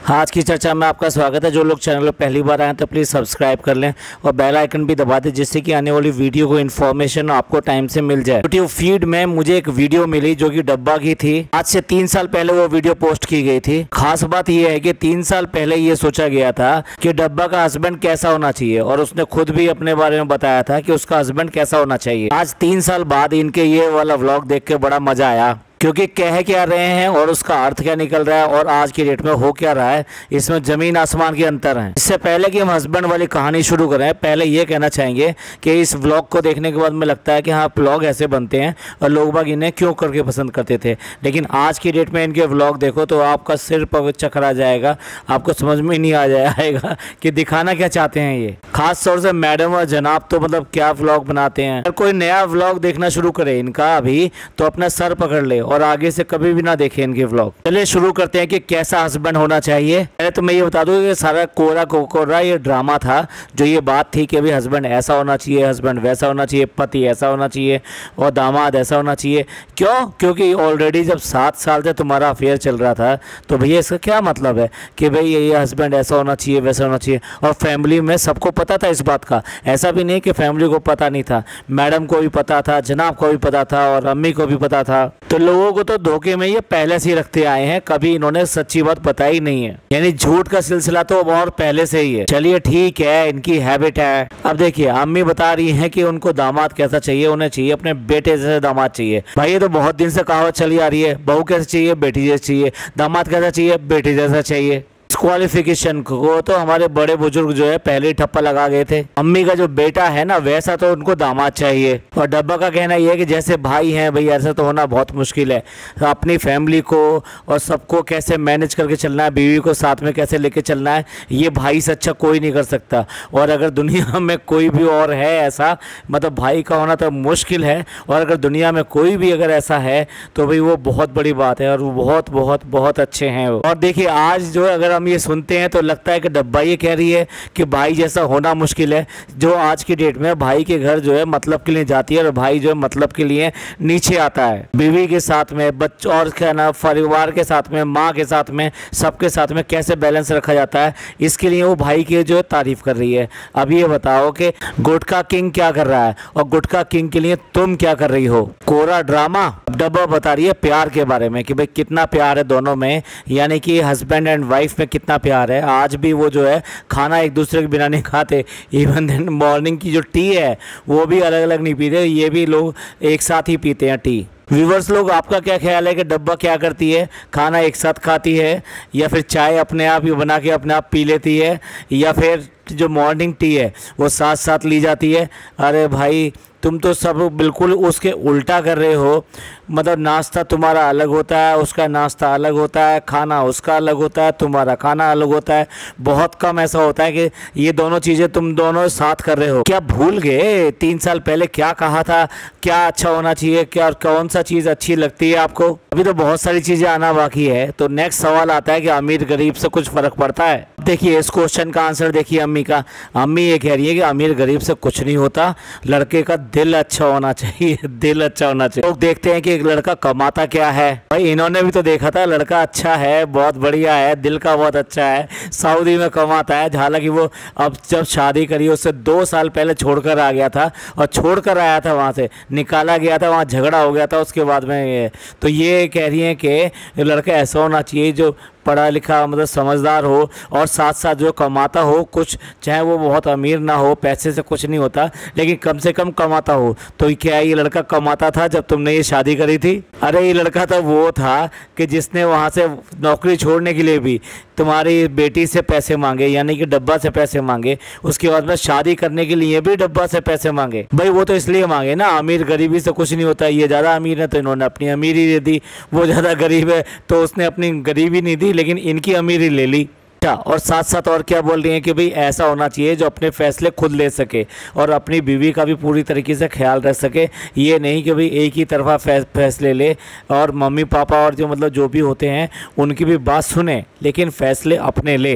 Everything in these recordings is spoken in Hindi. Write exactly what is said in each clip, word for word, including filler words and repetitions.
आज की चर्चा में आपका स्वागत है। जो लोग चैनल पर पहली बार आए तो प्लीज़ सब्सक्राइब कर लें और बेल आइकन भी दबा दें, जिससे कि आने वाली वीडियो को इन्फॉर्मेशन आपको टाइम से मिल जाए। यूट्यूब फीड में मुझे एक वीडियो मिली जो कि डब्बा की थी। आज से तीन साल पहले वो वीडियो पोस्ट की गई थी। खास बात यह है कि तीन साल पहले ये सोचा गया था कि डब्बा का हस्बैंड कैसा होना चाहिए, और उसने खुद भी अपने बारे में बताया था कि उसका हस्बैंड कैसा होना चाहिए। आज तीन साल बाद इनके ये वाला व्लॉग देख के बड़ा मजा आया, क्योंकि कह क्या रहे हैं और उसका अर्थ क्या निकल रहा है और आज की डेट में हो क्या रहा है, इसमें जमीन आसमान के अंतर है। इससे पहले कि हम हस्बैंड वाली कहानी शुरू करें, पहले ये कहना चाहेंगे कि इस व्लॉग को देखने के बाद में लगता है कि हाँ, व्लॉग ऐसे बनते हैं और लोग बाग इन्हें क्यों करके पसंद करते थे। लेकिन आज की डेट में इनके व्लॉग देखो तो आपका सिर पर चक्कर आ जाएगा, आपको समझ में नहीं आ जाएगा कि दिखाना क्या चाहते हैं ये। खास तौर से मैडम और जनाब तो मतलब क्या व्लॉग बनाते हैं। अगर कोई नया व्लॉग देखना शुरू करे इनका अभी तो अपना सर पकड़ ले और आगे से कभी भी ना देखें इनके व्लॉग। चलिए शुरू करते हैं कि कैसा हस्बैंड होना चाहिए। पहले तो मैं ये बता दूं कि सारा कोरा कोरा ये ड्रामा था, जो ये बात थी कि अभी हस्बैंड ऐसा होना चाहिए, हस्बैंड वैसा होना चाहिए, पति ऐसा होना चाहिए और दामाद ऐसा होना चाहिए। क्यों? क्योंकि ऑलरेडी जब सात साल से तुम्हारा अफेयर चल रहा था तो भैया इसका क्या मतलब है कि भाई ये हस्बैंड ऐसा होना चाहिए, वैसा होना चाहिए। और फैमिली में सबको पता था इस बात का, ऐसा भी नहीं कि फैमिली को पता नहीं था। मैडम को भी पता था, जनाब को भी पता था और अम्मी को भी पता था। तो लोगों को तो धोखे में ये पहले से ही रखते आए हैं, कभी इन्होंने सच्ची बात बताई नहीं है। यानी झूठ का सिलसिला तो और पहले से ही है। चलिए ठीक है, इनकी हैबिट है। अब देखिए, अम्मी बता रही हैं कि उनको दामाद कैसा चाहिए, उन्हें चाहिए अपने बेटे जैसे दामाद चाहिए। भाई ये तो बहुत दिन से कहावत चली आ रही है, बहू कैसे चाहिए, बेटी जैसे चाहिए, दामाद कैसा चाहिए, बेटी जैसा चाहिए। क्वालिफिकेशन को तो हमारे बड़े बुजुर्ग जो है पहले ही ठप्पा लगा गए थे। अम्मी का जो बेटा है ना वैसा तो उनको दामाद चाहिए। और डब्बा का कहना यह है कि जैसे भाई हैं भाई ऐसा तो होना बहुत मुश्किल है। तो अपनी फैमिली को और सबको कैसे मैनेज करके चलना है, बीवी को साथ में कैसे लेके चलना है, ये भाई से अच्छा कोई नहीं कर सकता। और अगर दुनिया में कोई भी और है ऐसा, मतलब भाई का होना तो मुश्किल है, और अगर दुनिया में कोई भी अगर ऐसा है तो भाई वो बहुत बड़ी बात है और वो बहुत बहुत बहुत अच्छे हैं। और देखिए आज जो अगर हम ये सुनते हैं तो लगता है कि डब्बा ये कह रही है कि भाई जैसा होना मुश्किल है। जो आज की डेट में भाई के घर जो है मतलब के लिए जाती है और भाई जो है मतलब के लिए नीचे आता है। बीवी के साथ में, बच्चों और क्या ना परिवार के साथ में, माँ के साथ में, सबके साथ में कैसे बैलेंस रखा जाता है, इसके लिए वो भाई की जो है तारीफ कर रही है। अब ये बताओ कि गुटखा किंग क्या कर रहा है और गुटखा किंग के लिए तुम क्या कर रही हो। कोरा ड्रामा। डब्बा बता रही है प्यार के बारे में कि भाई कितना प्यार है दोनों में, यानी कि हस्बैंड एंड वाइफ में कितना प्यार है। आज भी वो जो है खाना एक दूसरे के बिना नहीं खाते, इवन देन मॉर्निंग की जो टी है वो भी अलग अलग नहीं पीते, ये भी लोग एक साथ ही पीते हैं टी। व्यूवर्स लोग, आपका क्या ख्याल है कि डब्बा क्या करती है? खाना एक साथ खाती है या फिर चाय अपने आप ही बना के अपने आप पी लेती है, या फिर जो मॉर्निंग टी है वो साथ साथ ली जाती है? अरे भाई तुम तो सब बिल्कुल उसके उल्टा कर रहे हो। मतलब नाश्ता तुम्हारा अलग होता है, उसका नाश्ता अलग होता है, खाना उसका अलग होता है, तुम्हारा खाना अलग होता है। बहुत कम ऐसा होता है कि ये दोनों चीज़ें तुम दोनों साथ कर रहे हो। क्या भूल गए तीन साल पहले क्या कहा था, क्या अच्छा होना चाहिए, क्या कौन सा चीज़ अच्छी लगती है आपको? अभी तो बहुत सारी चीज़ें आना बाकी है। तो नेक्स्ट सवाल आता है कि अमीर गरीब से कुछ फ़र्क पड़ता है? देखिए इस क्वेश्चन का आंसर देखिए अम्मी का। अम्मी ये कह रही है कि अमीर गरीब से कुछ नहीं होता, लड़के का दिल अच्छा होना चाहिए, दिल अच्छा होना चाहिए। लोग देखते हैं कि एक लड़का कमाता क्या है। भाई इन्होंने भी तो देखा था, लड़का अच्छा है, बहुत बढ़िया है, दिल का बहुत अच्छा है, सऊदी में कमाता है। हालांकि वो अब जब शादी करी उससे दो साल पहले छोड़कर आ गया था, और छोड़कर आया था वहाँ से, निकाला गया था, वहाँ झगड़ा हो गया था उसके बाद में। ये तो ये कह रही है कि लड़का ऐसा होना चाहिए जो पढ़ा लिखा मतलब समझदार हो और साथ साथ जो कमाता हो कुछ, चाहे वो बहुत अमीर ना हो, पैसे से कुछ नहीं होता, लेकिन कम से कम कमाता हो। तो क्या ये लड़का कमाता था जब तुमने ये शादी करी थी? अरे ये लड़का तो वो था कि जिसने वहाँ से नौकरी छोड़ने के लिए भी तुम्हारी बेटी से पैसे मांगे, यानी कि डब्बा से पैसे मांगे, उसके बाद में शादी करने के लिए भी डब्बा से पैसे मांगे। भाई वो तो इसलिए मांगे ना, अमीर गरीबी से कुछ नहीं होता। ये ज़्यादा अमीर है तो इन्होंने अपनी अमीरी दे दी, वो ज़्यादा गरीब है तो उसने अपनी गरीबी नहीं दी लेकिन इनकी अमीरी ले ली। और साथ साथ और क्या बोल रही हैं कि भाई ऐसा होना चाहिए जो अपने फैसले खुद ले सके और अपनी बीवी का भी पूरी तरीके से ख्याल रख सके। ये नहीं कि भाई एक ही तरफा फैसले ले, और मम्मी पापा और जो मतलब जो भी होते हैं उनकी भी बात सुने लेकिन फैसले अपने ले।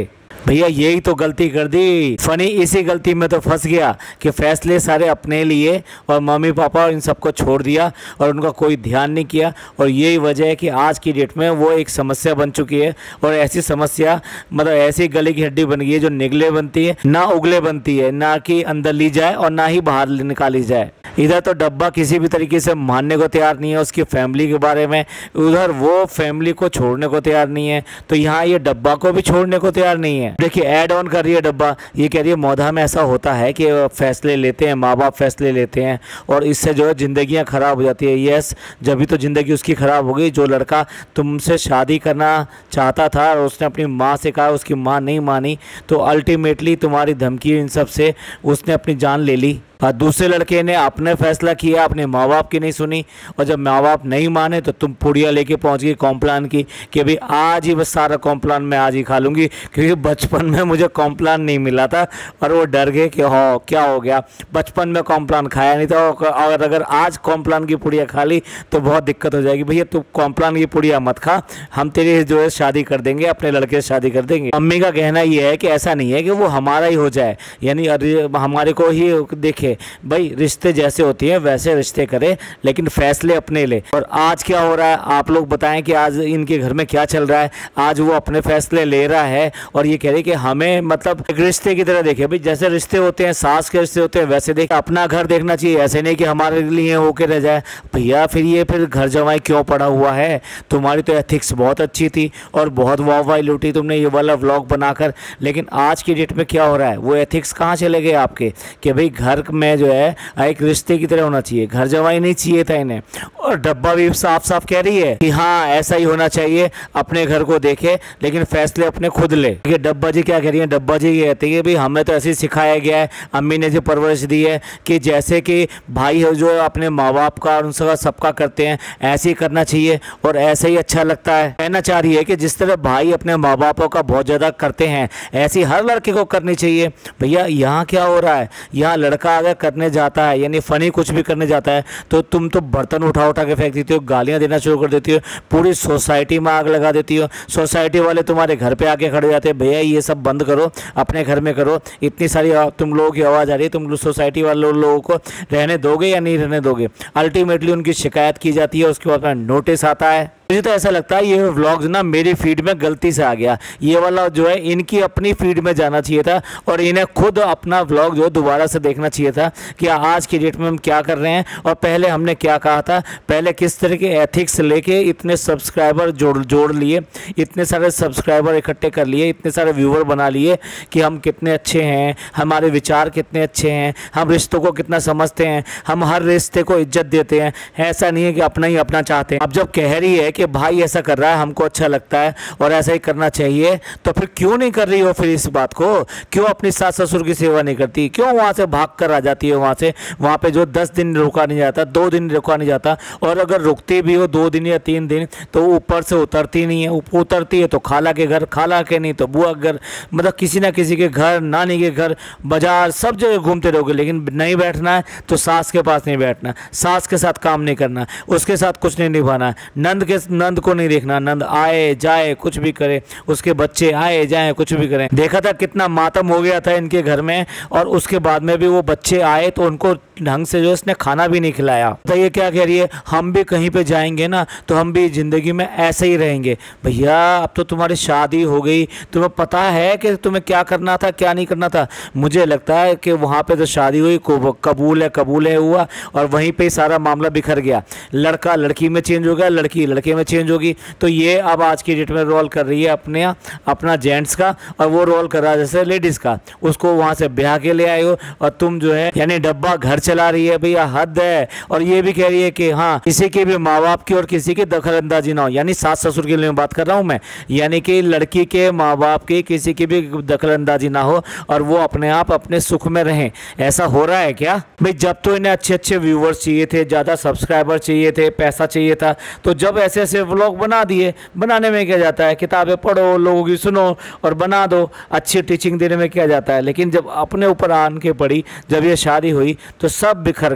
भैया यही तो गलती कर दी। फनी इसी गलती में तो फंस गया कि फैसले सारे अपने लिए और मम्मी पापा इन सबको छोड़ दिया और उनका कोई ध्यान नहीं किया। और यही वजह है कि आज की डेट में वो एक समस्या बन चुकी है। और ऐसी समस्या मतलब ऐसी गले की हड्डी बन गई है जो निगले बनती है ना उगले बनती है, ना कि अंदर ली जाए और ना ही बाहर निकाली जाए। इधर तो डब्बा किसी भी तरीके से मानने को तैयार नहीं है उसकी फैमिली के बारे में, उधर वो फैमिली को छोड़ने को तैयार नहीं है, तो यहाँ ये डब्बा को भी छोड़ने को तैयार नहीं है। देखिए ऐड ऑन कर रही है डब्बा, ये कह रही है मौधा में ऐसा होता है कि फैसले लेते हैं, माँ बाप फैसले लेते हैं और इससे जो है ज़िंदगियाँ ख़राब हो जाती है। यस, जब भी तो ज़िंदगी उसकी ख़राब हो गई। जो लड़का तुमसे शादी करना चाहता था और उसने अपनी माँ से कहा, उसकी माँ नहीं मानी, तो अल्टीमेटली तुम्हारी धमकी इन सब से उसने अपनी जान ले ली। और दूसरे लड़के ने अपने फैसला किया, अपने माँ बाप की नहीं सुनी, और जब माँ बाप नहीं माने तो तुम पुड़िया लेके पहुँच गई कॉम्प्लान की कि भाई आज ही बस सारा कॉम्प्लान मैं आज ही खा लूँगी, क्योंकि बचपन में मुझे कॉम्प्लान नहीं मिला था और वो डर गए कि हो क्या हो गया, बचपन में कॉम्प्लान खाया नहीं था और अगर आज कॉम्प्लान की पुड़िया खा ली तो बहुत दिक्कत हो जाएगी। भैया तू कॉम्प्लान की पुड़िया मत खा, हम तेरी जो है शादी कर देंगे, अपने लड़के से शादी कर देंगे। मम्मी का कहना ये है कि ऐसा नहीं है कि वो हमारा ही हो जाए, यानी हमारे को ही देखे। भाई रिश्ते जैसे होती हैं वैसे रिश्ते करे, लेकिन फैसले अपने ले। और आज क्या हो रहा है आप लोग बताएं कि आज इनके घर में क्या चल रहा है। आज वो अपने फैसले ले रहा है और ये कह रही कि हमें मतलब एक रिश्ते की तरह देखे। भाई जैसे रिश्ते होते हैं, सास के रिश्ते होते हैं, वैसे देखे, अपना घर देखना चाहिए, ऐसे नहीं कि हमारे लिए होके रह जाए। भैया फिर ये फिर घर जमाई क्यों पड़ा हुआ है? तुम्हारी तो एथिक्स बहुत अच्छी थी और बहुत वाह वाह लूटी तुमने ये वाला व्लॉग बनाकर, लेकिन आज की डेट में क्या हो रहा है, वो एथिक्स कहाँ चले गए आपके कि भाई घर में जो है एक रिश्ते की तरह होना चाहिए, घर जमाई नहीं चाहिए था इन्हें। और डब्बा भी साफ साफ कह रही है कि हाँ ऐसा ही होना चाहिए, अपने घर को देखे लेकिन फैसले अपने खुद ले। देखिए डब्बा जी क्या कह रही है, डब्बा जी ये कहती है भाई हमें तो ऐसे ही सिखाया गया है, अम्मी ने जो परवरिश दी है कि जैसे कि भाई हो जो अपने माँ बाप का और उनका सबका करते हैं ऐसे ही करना चाहिए और ऐसे ही अच्छा लगता है। कहना चाह रही है कि जिस तरह भाई अपने माँ बापों का बहुत ज़्यादा करते हैं ऐसी हर लड़के को करनी चाहिए। भैया यहाँ क्या हो रहा है, यहाँ लड़का अगर करने जाता है यानी फनी कुछ भी करने जाता है तो तुम तो बर्तन उठा उठा के फेंक देती हो, गालियां देना शुरू कर देती हो, पूरी सोसाइटी में आग लगा देती हो, सोसाइटी वाले तुम्हारे घर पे आके खड़े जाते हैं। भैया ये सब बंद करो, अपने घर में करो। इतनी सारी तुम लोगों की आवाज़ आ रही है, तुम सोसाइटी वाले लोगों को रहने दोगे या नहीं रहने दोगे? अल्टीमेटली उनकी शिकायत की जाती है, उसके बाद नोटिस आता है। मुझे तो ऐसा लगता है ये व्लॉग्स ना मेरी फीड में गलती से आ गया, ये वाला जो है इनकी अपनी फीड में जाना चाहिए था और इन्हें खुद अपना व्लॉग जो दोबारा से देखना चाहिए था कि आज की डेट में हम क्या कर रहे हैं और पहले हमने क्या कहा था, पहले किस तरह के एथिक्स लेके इतने सब्सक्राइबर जोड़ जोड़ लिए, इतने सारे सब्सक्राइबर इकट्ठे कर लिए, इतने सारे व्यूवर बना लिए कि हम कितने अच्छे हैं, हमारे विचार कितने अच्छे हैं, हम रिश्तों को कितना समझते हैं, हम हर रिश्ते को इज्जत देते हैं। ऐसा नहीं है कि अपना ही अपना चाहते हैं। अब जब कह रही है कि भाई ऐसा कर रहा है हमको अच्छा लगता है और ऐसा ही करना चाहिए, तो फिर क्यों नहीं कर रही हो फिर इस बात को? क्यों अपनी सास ससुर की सेवा नहीं करती? क्यों वहाँ से भाग कर आ जाती है? वहाँ से वहाँ पे जो दस दिन रुका नहीं जाता, दो दिन रुका नहीं जाता, और अगर रुकती भी हो दो दिन या तीन दिन तो ऊपर से उतरती नहीं है। ऊपर उतरती है तो खाला के घर, खाला के नहीं तो बुआ के घर, मतलब किसी ना किसी के घर, नानी के घर, बाजार, सब जगह घूमते रहोगे, लेकिन नहीं बैठना है तो सास के पास नहीं बैठना, सास के साथ काम नहीं करना, उसके साथ कुछ नहीं निभाना, नंद के नंद को नहीं देखना, नंद आए जाए कुछ भी करे, उसके बच्चे आए जाए कुछ भी करें। देखा था कितना मातम हो गया था इनके घर में, और उसके बाद में भी वो बच्चे आए तो उनको ढंग से जो इसने खाना भी नहीं खिलाया। तो ये क्या कह रही है, हम भी कहीं पे जाएंगे ना तो हम भी जिंदगी में ऐसे ही रहेंगे। भैया अब तो तुम्हारी शादी हो गई, तुम्हें पता है कि तुम्हें क्या करना था क्या नहीं करना था। मुझे लगता है कि वहाँ पे तो शादी हुई, कबूल है कबूल है हुआ, और वहीं पे सारा मामला बिखर गया। लड़का लड़की में चेंज हो गया, लड़की लड़के में चेंज होगी। तो ये अब आज की डेट में रोल कर रही है अपने अपना जेंट्स का, और वो रोल कर रहा है जैसे लेडीज़ का। उसको वहाँ से ब्याह के ले आए हो और तुम जो है यानी डब्बा घर चला रही है। भैया हद है। और ये भी कह रही है कि हाँ किसी के भी माँ बाप की और किसी की दखलंदाजी ना हो, यानी सास ससुर के लिए बात कर रहा हूँ मैं, यानी कि लड़की के माँ बाप की किसी की भी दखलंदाजी ना हो और वो अपने आप अपने सुख में रहें। ऐसा हो रहा है क्या भाई? जब तो इन्हें अच्छे अच्छे व्यूवर्स चाहिए थे, ज़्यादा सब्सक्राइबर चाहिए थे, पैसा चाहिए था, तो जब ऐसे ऐसे व्लॉग बना दिए। बनाने में क्या जाता है, किताबें पढ़ो, लोगों की सुनो और बना दो, अच्छी टीचिंग देने में क्या जाता है। लेकिन जब अपने ऊपर आन के पड़ी, जब ये शादी हुई तो सब बिखर गया।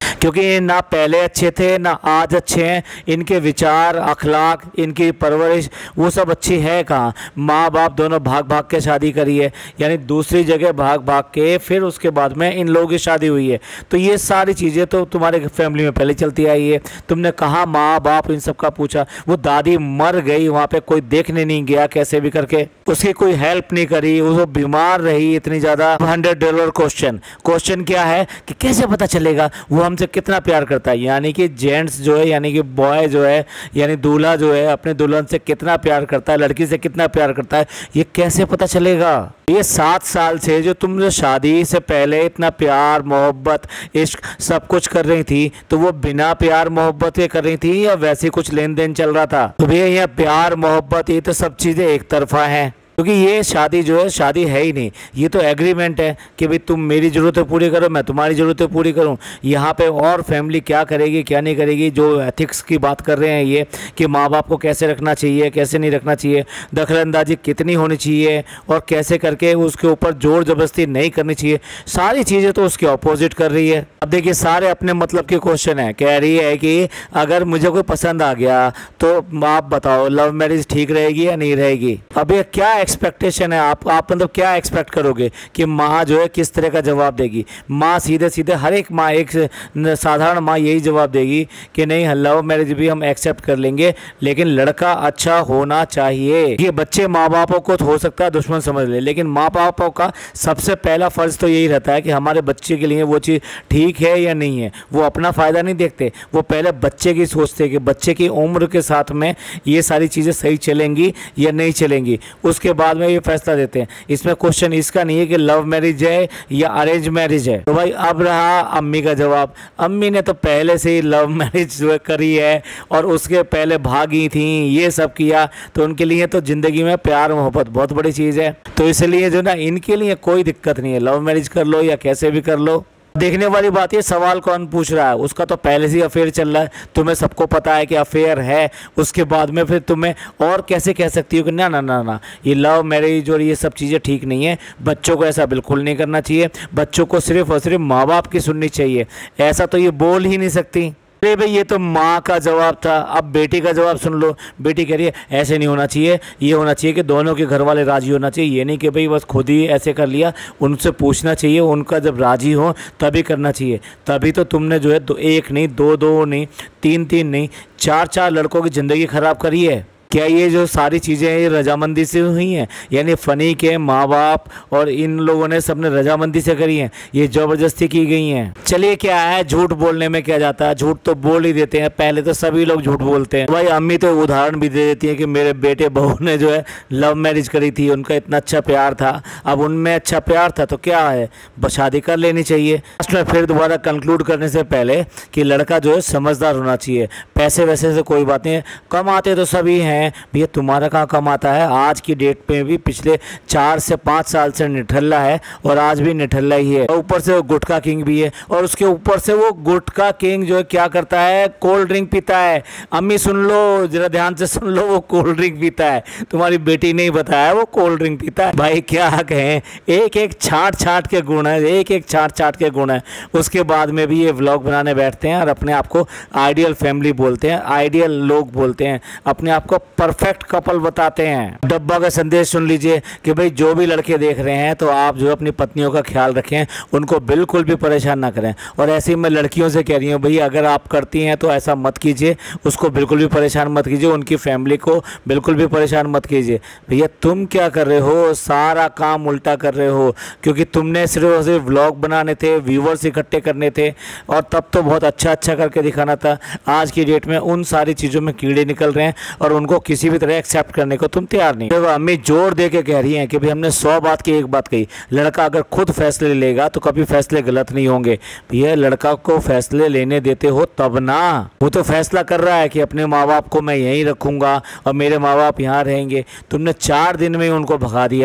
क्योंकि ये ना पहले अच्छे थे ना आज अच्छे हैं। इनके विचार, अखलाक, इनकी परवरिश वो सब अच्छी है कहाँ। माँ बाप दोनों भाग भाग के शादी करी है, यानी दूसरी जगह भाग भाग के फिर उसके बाद में इन लोगों की शादी हुई है। तो ये सारी चीज़ें तो तुम्हारे फैमिली में पहले चलती आई है। तुमने कहाँ माँ बाप इन सब का पूछा? वो दादी मर गई, वहाँ पे कोई देखने नहीं गया कैसे भी करके, उसकी कोई हेल्प नहीं करी, वो बीमार रही इतनी ज़्यादा। हंड्रेड डॉलर क्वेश्चन क्वेश्चन क्या है कि कैसे पता चलेगा वो हमसे कितना प्यार करता है। यानी कि जेंट्स जो है, यानी कि बॉय जो है, यानी दूल्हा जो है अपने दुल्हन से कितना प्यार करता है, लड़की से कितना प्यार करता है, ये कैसे पता चलेगा? ये सात साल से जो तुम जो शादी से पहले इतना प्यार मोहब्बत इश्क सब कुछ कर रही थी, तो वो बिना प्यार मोहब्बत के कर रही थी या वैसे कुछ लेन देन चल रहा था? तो भैया यहाँ प्यार मोहब्बत ये तो सब चीज़ें एक तरफा हैं, क्योंकि ये शादी जो है शादी है ही नहीं। ये तो एग्रीमेंट है कि भाई तुम मेरी ज़रूरतें पूरी करो, मैं तुम्हारी ज़रूरतें पूरी करूं। यहाँ पे और फैमिली क्या करेगी क्या नहीं करेगी, जो एथिक्स की बात कर रहे हैं ये कि माँ बाप को कैसे रखना चाहिए कैसे नहीं रखना चाहिए, दखलंदाजी कितनी होनी चाहिए और कैसे करके उसके ऊपर जोर ज़बरदस्ती नहीं करनी चाहिए, सारी चीज़ें तो उसके अपोजिट कर रही है। अब देखिए सारे अपने मतलब के क्वेश्चन है। कह रही है कि अगर मुझे कोई पसंद आ गया तो आप बताओ लव मैरिज ठीक रहेगी या नहीं रहेगी? अब ये क्या एक्सपेक्टेशन है आप आप मतलब क्या एक्सपेक्ट करोगे कि माँ जो है किस तरह का जवाब देगी? माँ सीधे सीधे हर एक माँ, एक साधारण माँ यही जवाब देगी कि नहीं लव मैरिज भी हम एक्सेप्ट कर लेंगे, लेकिन लड़का अच्छा होना चाहिए। ये बच्चे माँ बापों को हो सकता है दुश्मन समझ ले, लेकिन माँ बापों का सबसे पहला फर्ज तो यही रहता है कि हमारे बच्चे के लिए वो चीज़ ठीक है या नहीं है। वो अपना फ़ायदा नहीं देखते, वो पहले बच्चे की सोचते हैं कि बच्चे की उम्र के साथ में ये सारी चीज़ें सही चलेंगी या नहीं चलेंगी, उसके बाद में ये फैसला देते हैं। इसमें क्वेश्चन इसका नहीं है कि लव मैरिज है या अरेंज मैरिज है। तो भाई अब रहा अम्मी का जवाब। अम्मी ने तो पहले से ही लव मैरिज जो है करी है और उसके पहले भागी थी, ये सब किया, तो उनके लिए तो ज़िंदगी में प्यार मोहब्बत बहुत बड़ी चीज़ है। तो इसलिए जो ना इनके लिए कोई दिक्कत नहीं है, लव मैरिज कर लो या कैसे भी कर लो। देखने वाली बात ये सवाल कौन पूछ रहा है, उसका तो पहले से ही अफेयर चल रहा है, तुम्हें सबको पता है कि अफेयर है, उसके बाद में फिर तुम्हें और कैसे कह सकती हो कि ना ना ना ना ये लव मैरिज और ये सब चीज़ें ठीक नहीं है। बच्चों को ऐसा बिल्कुल नहीं करना चाहिए, बच्चों को सिर्फ और सिर्फ माँ बाप की सुननी चाहिए, ऐसा तो ये बोल ही नहीं सकती। अरे भाई ये तो माँ का जवाब था, अब बेटी का जवाब सुन लो। बेटी कह रही है ऐसे नहीं होना चाहिए, ये होना चाहिए कि दोनों के घर वाले राजी होना चाहिए, ये नहीं कि भाई बस खुद ही ऐसे कर लिया, उनसे पूछना चाहिए, उनका जब राजी हो तभी करना चाहिए। तभी तो तुमने जो है दो एक नहीं दो दो नहीं तीन तीन नहीं चार चार लड़कों की ज़िंदगी ख़राब करी है। क्या ये जो सारी चीज़ें हैं ये रजामंदी से हुई हैं? यानी फ़नी के माँ बाप और इन लोगों ने सबने रजामंदी से करी हैं, ये ज़बरदस्ती की गई हैं। चलिए क्या है, झूठ बोलने में क्या जाता है, झूठ तो बोल ही देते हैं, पहले तो सभी लोग झूठ बोलते हैं। भाई अम्मी तो उदाहरण भी दे देती है कि मेरे बेटे बहू ने जो है लव मैरिज करी थी, उनका इतना अच्छा प्यार था, अब उनमें अच्छा प्यार था तो क्या है बस शादी कर लेनी चाहिए। लास्ट में फिर दोबारा कंक्लूड करने से पहले कि लड़का जो है समझदार होना चाहिए, पैसे वैसे से कोई बात नहीं है, कमाते तो सभी हैं भैया, तुम्हारा कहाँ कमाता है? आज की डेट में भी पिछले चार से पाँच साल से निठल्ला है और आज भी निठल्ला ही है, ऊपर से वो गुटखा किंग भी है, और उसके ऊपर से वो गुटखा किंग जो है क्या करता है, कोल्ड ड्रिंक पीता है। अम्मी सुन लो, जरा ध्यान से सुन लो, वो कोल्ड ड्रिंक पीता है, तुम्हारी बेटी नहीं बताया वो कोल्ड ड्रिंक पीता है। भाई क्या कहें, एक एक छाट छाट के गुण है, एक एक छाट छाट के गुण है। उसके बाद में भी ये व्लॉग बनाने बैठते हैं और अपने आप को आइडियल फैमिली बोलते हैं, आइडियल लोग बोलते हैं, अपने आप को परफेक्ट कपल बताते हैं। डब्बा का संदेश सुन लीजिए कि भाई जो भी लड़के देख रहे हैं तो आप जो अपनी पत्नियों का ख्याल रखें, उनको बिल्कुल भी परेशान ना करें। और ऐसे ही मैं लड़कियों से कह रही हूँ, भाई अगर आप करती हैं तो ऐसा मत कीजिए, उसको बिल्कुल भी परेशान मत कीजिए, उनकी फैमिली को बिल्कुल भी परेशान मत कीजिए। भैया तुम क्या कर रहे हो, सारा काम उल्टा कर रहे हो, क्योंकि तुमने सिर्फ और सिर्फ व्लॉग बनाने थे, व्यूवर्स इकट्ठे करने थे, और तब तो बहुत अच्छा अच्छा करके दिखाना था। आज की डेट में उन सारी चीज़ों में कीड़े निकल रहे हैं और उनको किसी भी तरह एक्सेप्ट करने को तुम तैयार नहीं। देखो अम्मी जोर दे के कह रही हैं कि भाई हमने सौ बात की एक बात कही, लड़का अगर खुद फैसले लेगा तो कभी फैसले गलत नहीं होंगे। भैया लड़का को फैसले लेने देते हो तब ना, वो तो फैसला कर रहा है कि अपने माँ बाप को मैं यहीं रखूंगा और मेरे माँ बाप यहाँ रहेंगे, तुमने चार दिन में ही उनको भगा दिया।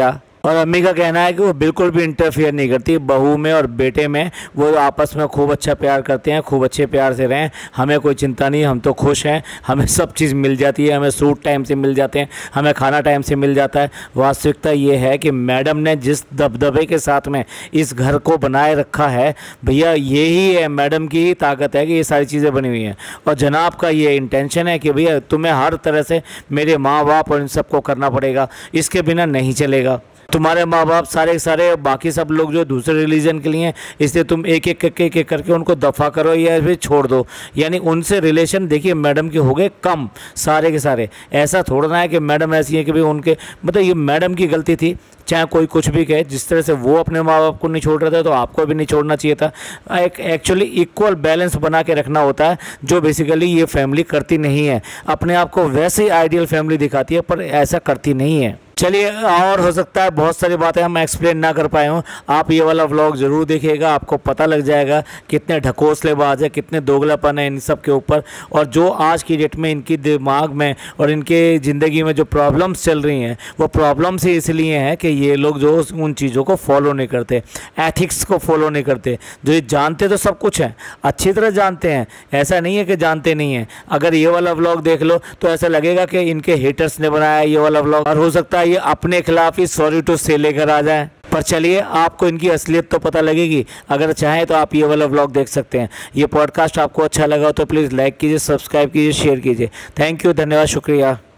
और अम्मी का कहना है कि वो बिल्कुल भी इंटरफियर नहीं करती बहू में और बेटे में, वो आपस में खूब अच्छा प्यार करते हैं, खूब अच्छे प्यार से रहें, हमें कोई चिंता नहीं, हम तो खुश हैं, हमें सब चीज़ मिल जाती है, हमें सूट टाइम से मिल जाते हैं, हमें खाना टाइम से मिल जाता है। वास्तविकता ये है कि मैडम ने जिस दबदबे के साथ में इस घर को बनाए रखा है भैया, यही है मैडम की ही ताकत है कि ये सारी चीज़ें बनी हुई हैं। और जनाब का ये इंटेंशन है कि भैया तुम्हें हर तरह से मेरे माँ बाप और इन सबको करना पड़ेगा, इसके बिना नहीं चलेगा। तुम्हारे माँ बाप सारे सारे बाकी सब लोग जो दूसरे रिलीजन के लिए हैं, इसलिए तुम एक एक करके एक एक करके उनको दफ़ा करो या फिर छोड़ दो। यानी उनसे रिलेशन देखिए मैडम के हो गए कम सारे के सारे। ऐसा थोड़ा ना है कि मैडम ऐसी है कि भाई उनके, मतलब ये मैडम की गलती थी, चाहे कोई कुछ भी कहे, जिस तरह से वो अपने माँ बाप को नहीं छोड़ रहे थे तो आपको भी नहीं छोड़ना चाहिए था। एक एक्चुअली इक्वल बैलेंस बना के रखना होता है, जो बेसिकली ये फैमिली करती नहीं है। अपने आप को वैसे ही आइडियल फैमिली दिखाती है पर ऐसा करती नहीं है। चलिए, और हो सकता है बहुत सारी बातें हम एक्सप्लेन ना कर पाए हों, आप ये वाला व्लॉग ज़रूर देखिएगा, आपको पता लग जाएगा कितने ढकोसलेबाज है, कितने दोगलापन है इन सब के ऊपर। और जो आज की डेट में इनकी दिमाग में और इनके ज़िंदगी में जो प्रॉब्लम्स चल रही हैं, वो प्रॉब्लम्स ही इसलिए हैं कि ये लोग जो उन चीज़ों को फॉलो नहीं करते, एथिक्स को फॉलो नहीं करते। जो ये जानते तो सब कुछ है, अच्छी तरह जानते हैं, ऐसा नहीं है कि जानते नहीं हैं। अगर ये वाला व्लॉग देख लो तो ऐसा लगेगा कि इनके हेटर्स ने बनाया ये वाला व्लॉग, और हो सकता है ये अपने खिलाफ ही सॉरी टू से लेकर आ जाए। पर चलिए, आपको इनकी असलियत तो पता लगेगी। अगर चाहें तो आप ये वाला व्लॉग देख सकते हैं। ये पॉडकास्ट आपको अच्छा लगा हो तो प्लीज़ लाइक कीजिए, सब्सक्राइब कीजिए, शेयर कीजिए। थैंक यू, धन्यवाद, शुक्रिया।